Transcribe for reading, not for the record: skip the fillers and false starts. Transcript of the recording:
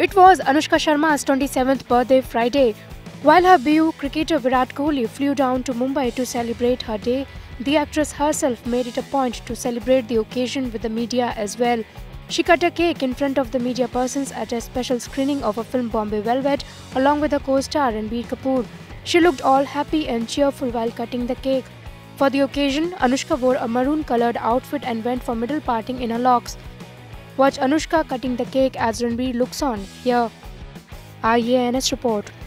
It was Anushka Sharma's 27th birthday Friday. While her beau cricketer Virat Kohli flew down to Mumbai to celebrate her day, the actress herself made it a point to celebrate the occasion with the media as well. She cut a cake in front of the media persons at a special screening of her film Bombay Velvet along with her co-star Ranbir Kapoor. She looked all happy and cheerful while cutting the cake. For the occasion, Anushka wore a maroon-colored outfit and went for middle parting in her locks. Watch Anushka cutting the cake as Ranbir looks on. Here, our EANS report.